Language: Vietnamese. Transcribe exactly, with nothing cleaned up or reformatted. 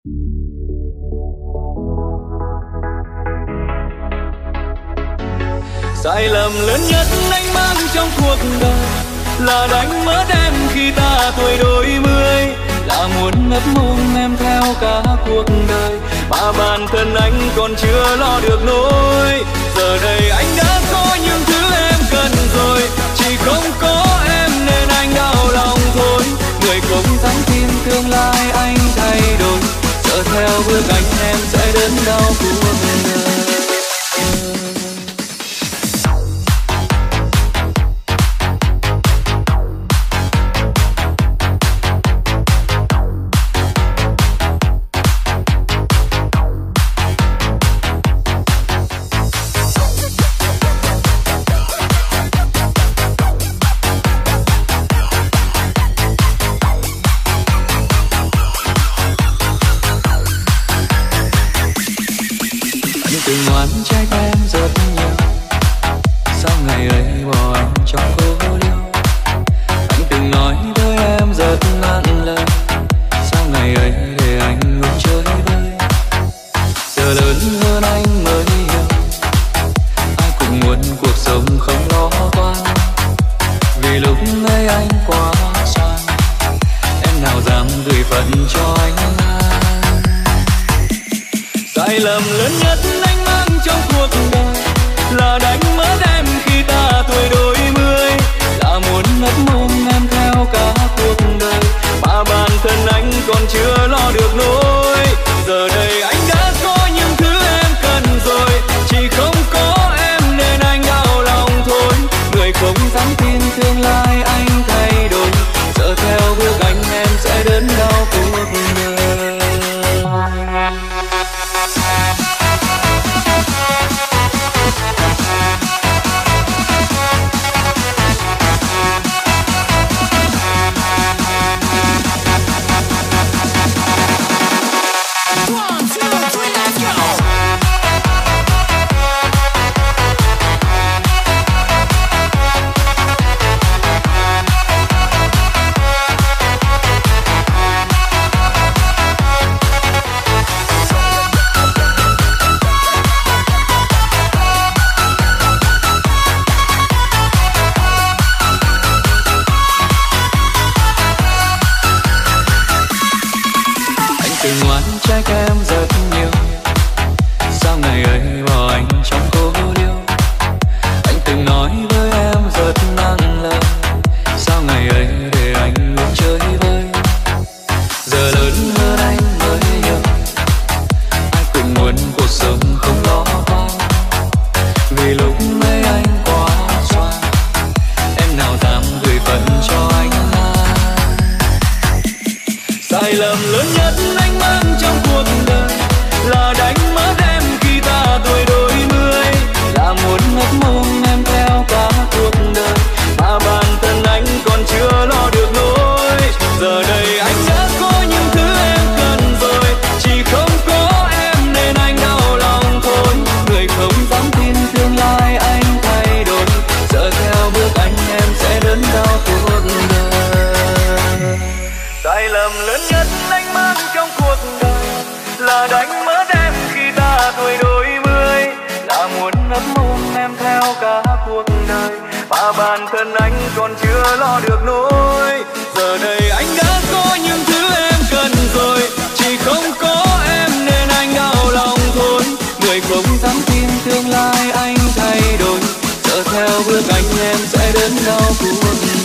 Sai lầm lớn nhất anh mang trong cuộc đời là đánh mất em khi ta tuổi đôi mươi, là muốn ngất ngôn em theo cả cuộc đời mà bản thân anh còn chưa lo được nỗi. Giờ đây anh đã có những thứ em cần rồi, chỉ không có em nên anh đau lòng thôi. Người không dám tin tương lai anh thay đổi, sợ theo bước anh em sẽ đến đau cuộc đời. Từng ngoan trách em rất nhiều, sao ngày ấy bỏ anh trong cô liêu. Anh từng nói với em rất ngàn lời, sao ngày ấy để anh ngồi chơi vơi. Giờ lớn hơn anh mới hiểu, ai cũng muốn cuộc sống không lo toan. Vì lúc ấy anh quá xoan, em nào dám gửi phận cho anh. Sai lầm lớn nhất anh mang trong cuộc đời là đánh mất em khi ta tuổi đôi mươi, là muốn ngất ngôn em theo cả cuộc đời mà bản thân anh còn chưa lo được nỗi. Giờ đây anh đã có những thứ em cần rồi, chỉ không có em nên anh đau lòng thôi. Người không dám tin tương lai anh thay đổi, sợ theo bước anh em sẽ đến đau cuộc đời. Từng oán trách em rất nhiều, sao ngày ấy bỏ anh trong cô liêu. Anh từng nói với em rất nặng lời, sao ngày ấy để anh ngồi chơi vơi. Giờ lớn hơn anh mới hiểu, ai cũng muốn cuộc sống không lo toan. Vì lúc ấy anh quá xoan, em nào dám gửi phận cho anh. Sai lầm lớn nhất anh mang trong cuộc đời là đánh mất em khi ta tuổi đôi mươi, là muốn ngất ngôn em theo cả cuộc đời mà bản thân anh còn chưa lo được nỗi. Giờ đây anh đã có những thứ em cần rồi, chỉ không có em nên anh đau lòng thôi. Người không dám tin tương lai anh thay đổi, sợ theo bước anh em sẽ đến đau cuộc đời. Sai lầm lớn nhất anh mang trong cuộc đời là đánh mất em khi ta tuổi đôi mươi, là muốn ngất ngôn em theo cả cuộc đời mà bản thân anh còn chưa lo được nỗi. Giờ đây anh đã có những thứ em cần rồi, chỉ không có em nên anh đau lòng thôi. Người không dám tin tương lai anh thay đổi, sợ theo bước anh em sẽ đến đau cuộc đời.